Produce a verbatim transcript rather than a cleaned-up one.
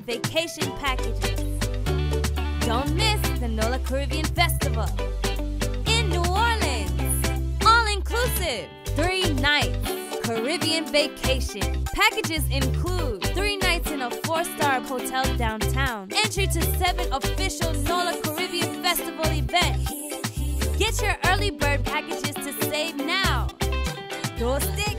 vacation packages. Don't miss the NOLA Caribbean Festival in New Orleans. All-inclusive, three nights, Caribbean vacation. Packages include three nights in a four-star hotel downtown. Entry to seven official NOLA Caribbean Festival events. Get your early bird packages to save now. Go stick!